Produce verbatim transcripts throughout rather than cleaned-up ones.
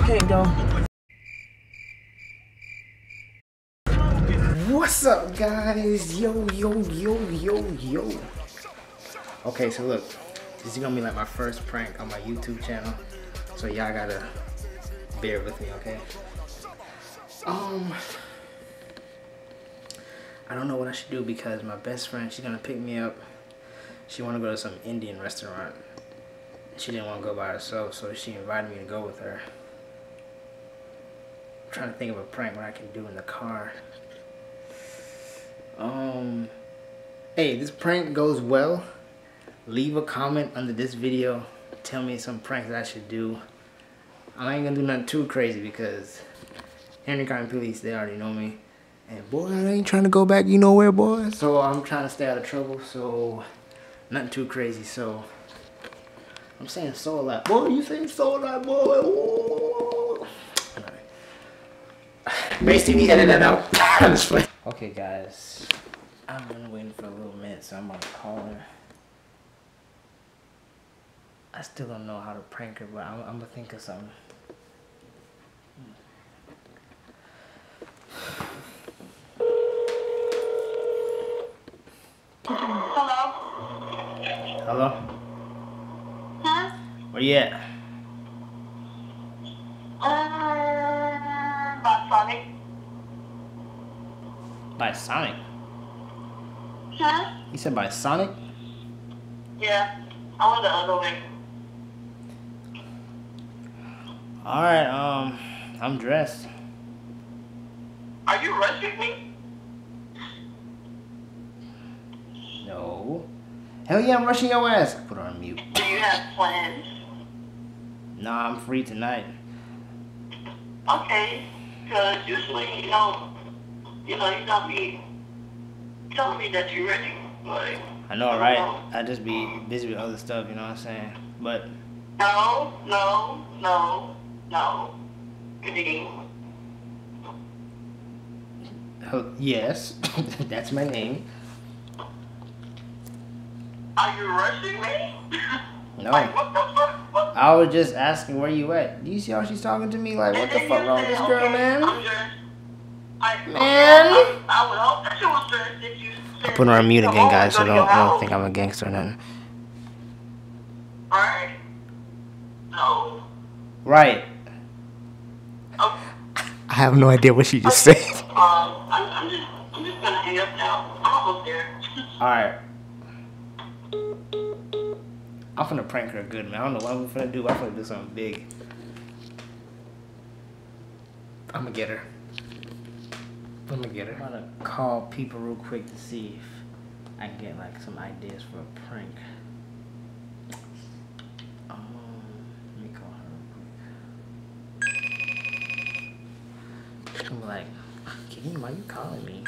can't go. What's up, guys? Yo, yo, yo, yo, yo. Okay, so look, this is gonna be like my first prank on my YouTube channel, so y'all gotta bear with me, okay? Um, I don't know what I should do because my best friend, she's gonna pick me up. She wanna go to some Indian restaurant. She didn't want to go by herself, so she invited me to go with her. I'm trying to think of a prank what I can do in the car. Um, hey, this prank goes well, leave a comment under this video. Tell me some pranks that I should do. I ain't gonna do nothing too crazy because Henry County Police, they already know me. And boy, I ain't trying to go back you know where, boy. So I'm trying to stay out of trouble, so nothing too crazy. So I'm saying so a lot. Boy, you saying so a lot, boy. Ooh. Base T V, edit that out. Okay, guys. I've been waiting for a little minute, so I'm gonna call her. I still don't know how to prank her, but I'm, I'm gonna think of something. Hello? Hello? Huh? Where you at? Um, by Sonic. By Sonic? Huh? You said by Sonic? Yeah, I went the other way. Alright, um, I'm dressed. Are you rushing me? No. Hell yeah, I'm rushing your ass. Put her on mute. Do you have plans? Nah, I'm free tonight. Okay, because usually you know, you know, you don't be telling me that you're ready. Like, I know, right? I just be busy with other stuff, you know what I'm saying? But no, no, no, no. Good evening. oh, yes, that's my name. Are you rushing me? No. Like, what the fuck? What? I was just asking where you at. Do you see how she's talking to me? Like, what the fuck wrong with this girl, man? I'm just, I, Man. Okay, I, I would hope that you was dressed if you I'm putting her on mute again, guys, so don't, don't think I'm a gangster or nothing. Alright. No. Right. Okay. I have no idea what she just said. Um, I'm, I'm just, I'm just gonna hang up now. I'm almost there. Alright. I'm finna prank her good, man. I don't know what I'm finna do, but I'm finna do something big. I'm gonna get her. I'm gonna get her. I'm gonna call people real quick to see if I can get like some ideas for a prank. Um, let me call her real quick. I'm like, Kim, why you calling me?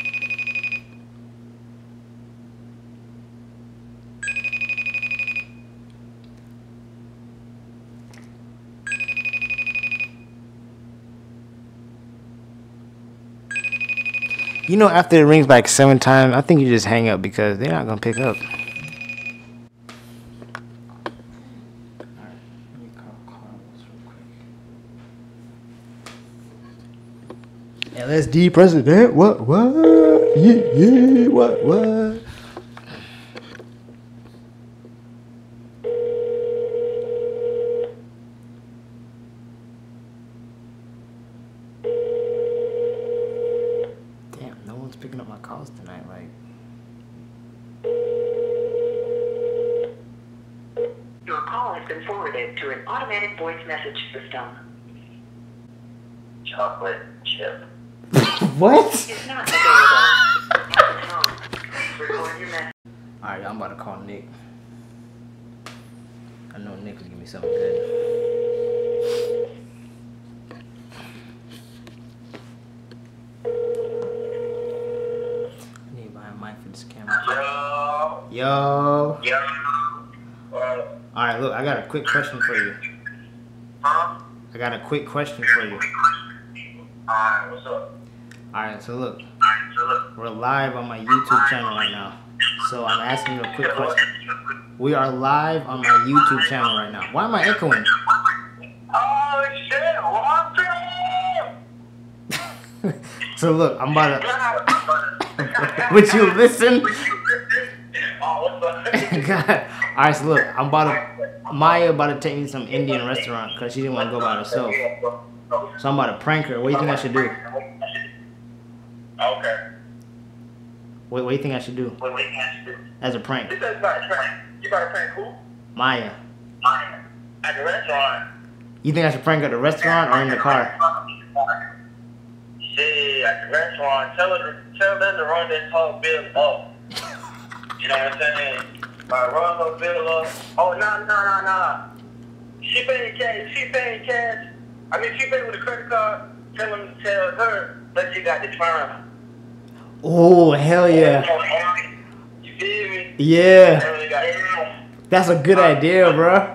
You know, after it rings like seven times, I think you just hang up because they're not gonna pick up. Alright, let me call Carlos real quick. L S D president, what, what? Yeah, yeah, what, what? Picking up my calls tonight, like. Your call has been forwarded to an automatic voice message system. Chocolate chip. What? It's not available. At the tone, please record your message. Alright, I'm about to call Nick. I know Nick will give me something good. For this camera. Yo. Yo. Yo. Uh, Alright, look, I got a quick question for you. huh? I got a quick question for you. Alright, what's up? Alright, so look. Alright, so look. We're live on my YouTube channel right now. So I'm asking you a quick question. We are live on my YouTube channel right now. Why am I echoing? Oh shit! So look, I'm about to. Would you listen? Oh, what's up? God. All right, so look, I'm about to. Maya about to take me to some Indian restaurant because she didn't want to go by herself. So I'm about to prank her. What do you think I should do? Okay. What, what do you think I should do? What do you think I should do? As a prank. You said you about to prank. You about to prank who? Maya. Maya. At the restaurant. You think I should prank her at the restaurant or in the car? Shit, at the restaurant. Tell her, tell them to run this whole bill up. You know what I'm saying? Like, run her bill up. Oh, no, no, no, no. She paying cash. She paying cash. I mean, she paying with a credit card. Tell them to tell her that she got the term. Oh, hell yeah. You feel me? Yeah. That's a good idea, bro.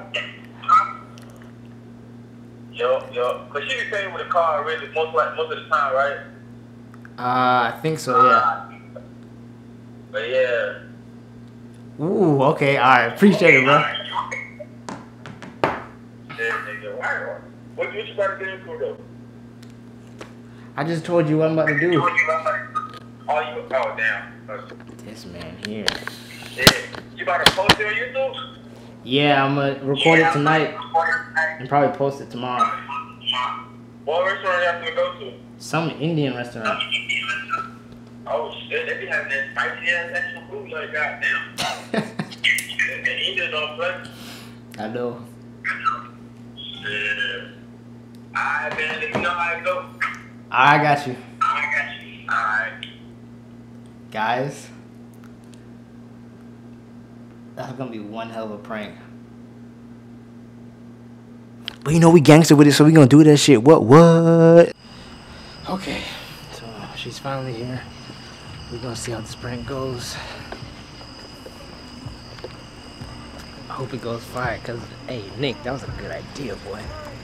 Yo, yo. Because she be paying with a card really most, like, most of the time, right? Uh, I think so, yeah. But yeah. Ooh, okay, alright. Appreciate it, bro. Yeah, nigga. Why? What, what you about to get into, though? I just told you what I'm about to do. Oh, you, oh, damn. Okay. This man here. Yeah. You about to post it on YouTube? Yeah, I'm gonna record it tonight and probably post it tomorrow. What restaurant you have to go to? Some Indian restaurant. Oh shit, they be having that spicy ass extra food like goddamn. And Indians don't play. I know. Shit. Alright, man, let me know how it go. I got you. I got you. Alright. Guys, that's gonna be one hell of a prank. But you know we gangster with it, so we gonna do that shit. What, what? Okay, so she's finally here. We're gonna see how this prank goes. I hope it goes fire, cause hey Nick, that was a good idea, boy.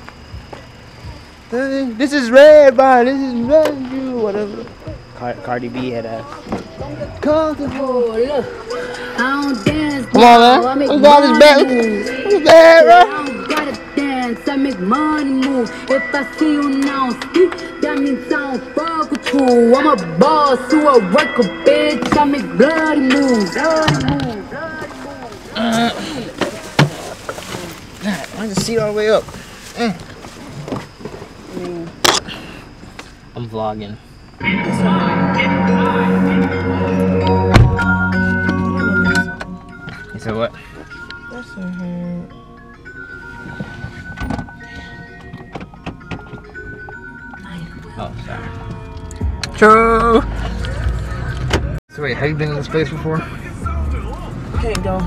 This is red, man. This is red, you whatever. Car Cardi B had asked. Comfortable. Look. Come on, man. What's all this bad? What's bad, bro? I don't gotta dance, I make money move. If I see you now speak, that means I don't fuck with you. I'm a boss who a worker, bitch. I make bloody moves. Bloody moves. Uh, God, why is the seat all the way up? Mm. I'm vlogging. You said what? That's so hard. Oh, sorry. True. So wait, have you been in this place before? Can't go.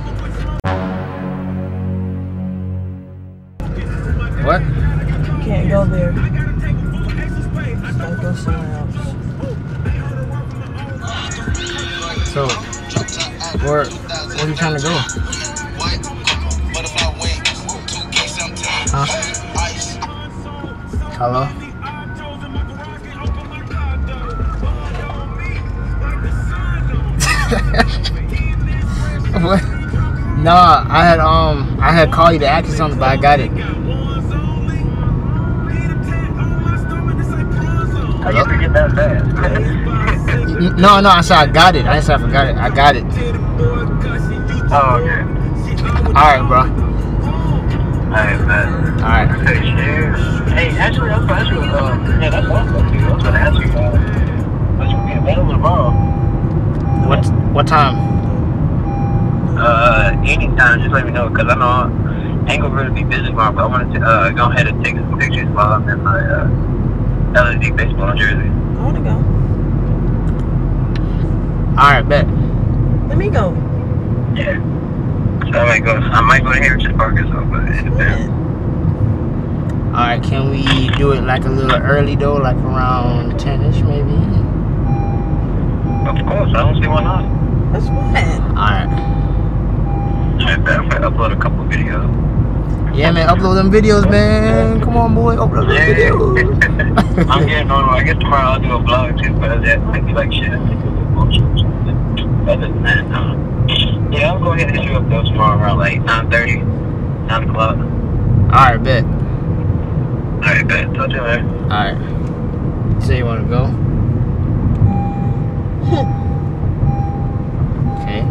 What? Can't go there. Gotta go somewhere else. So, where, where are you trying to go? Huh? Hello? What? Nah, I had um, I had called you to ask you something, but I got it. How you forget that fast? No, no, I said I got it. I didn't say I forgot it. I got it. Oh, okay. Alright, bro. Alright, man. Alright. Hey, cheers. Hey, actually, I was going to ask you, uh, yeah, that's awesome, dude. I was going to ask you, uh, let's be available tomorrow. What, what time? Uh, anytime, just let me know, because I know I ain't gonna really be busy tomorrow, but I wanted to, uh, go ahead and take some pictures while I'm in my, uh, L S D baseball jersey. I wanna go. Alright, bet. Let me go. Yeah. So I might go, I might go to Heritage Park or something, but it depends. Alright, can we do it like a little early though, like around ten-ish maybe? Of course, I don't see why not. That's fine. Alright. I bet if I upload a couple videos. Yeah, man, upload them videos, man. Come on, boy, upload them Yeah. videos. I'm getting on, I guess tomorrow I'll do a vlog too, but that might be like shit. Other than that, no. Yeah, I'll go ahead and hit you up though tomorrow around like nine thirty, nine o'clock. Alright, bet. Alright, bet. Talk to you later. Alright. You say you want to go? Okay.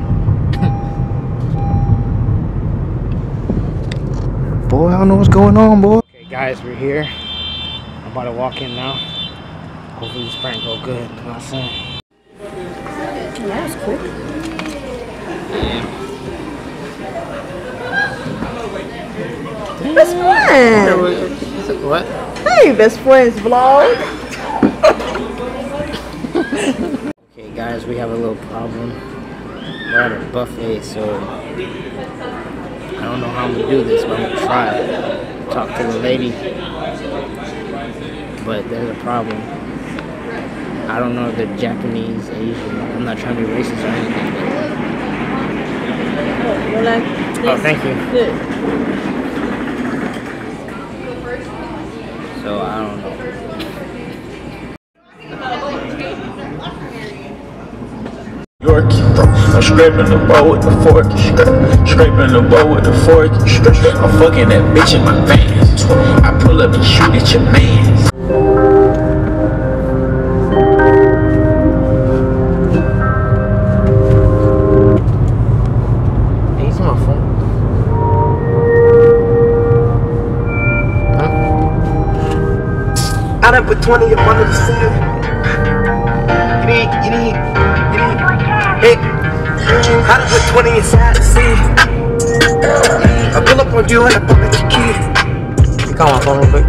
Boy, I don't know what's going on, boy. Okay, guys, we're here. I'm about to walk in now. Hopefully this prank go good. You know what I'm saying? That was quick. Best friend. What? Hey, best friends vlog. Okay, guys, we have a little problem. We're at a buffet, so I don't know how I'm gonna do this, but I'm gonna try. Talk to the lady, but there's a problem. I don't know if they're Japanese, Asian. I'm not trying to be racist or anything. You're like, Oh, thank you. Good. So I don't know. York, I'm scraping the bowl with the fork, scra scraping the bowl with the fork. I'm fucking that bitch in my pants. I pull up and shoot at your man. Hey, you see my phone? I done put twenty up under the seal. You need, you need, you need. Hey, I done put twenty inside the seal. I pull up on you and I pop at your key. You call my phone real quick.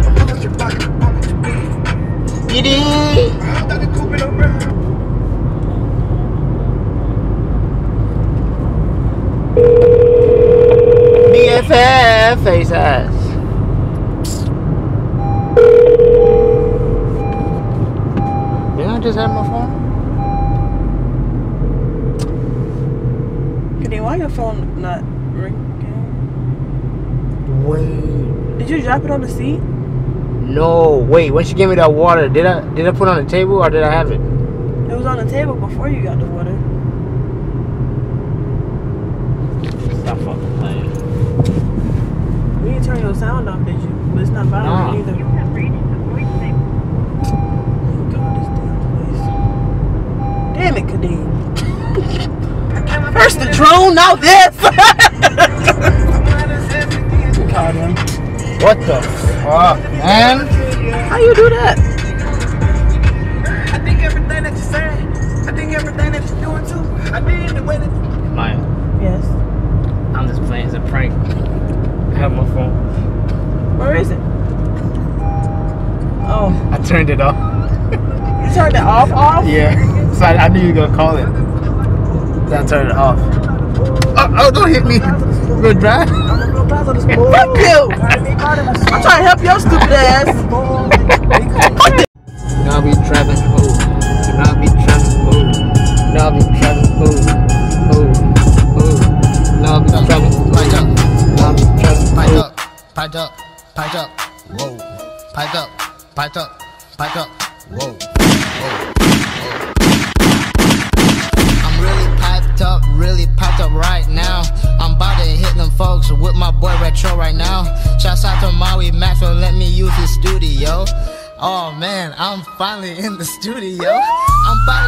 You need. B F F face ass. Did I just have my phone? Kadeem, why your phone not ringing? Wait. Did you drop it on the seat? No, wait. When she gave me that water, did I did I put it on the table or did I have it? It was on the table before you got the water. Stop fucking playing. You didn't turn your sound off, did you? But it's not vibrating either. You have reached the voicemail. God, this damn place. Damn it, Kadeem. First the drone, now this! Called him. What the fuck, man? How you do that? I think everything that you say, I think everything that you're doing too, I did the way that. Maya, Yes. I'm just playing. It's a prank. I have my phone. Where is it? Oh. I turned it off. You turned it off off? Yeah. So I, I knew you were gonna call it. So I turned it off. Oh, oh don't hit me. You gonna drive? Fuck you! I'm trying to help your stupid ass. You know I'll be trapping food. You know I'll be trapping food. You know I'll be trapping food. Food. Food. You know I'll be trapping food. Pipe up. You know I'll be trapping pipe up. Pipe up. Pipe up. Whoa. Pipe up. Pipe up. Pipe up. Whoa. Whoa. I'm really piped up. Really piped up right now. I'm about to hit them folks with my boy Retro right now. Shouts out to Maui Max for letting me use his studio. Oh man, I'm finally in the studio. I'm about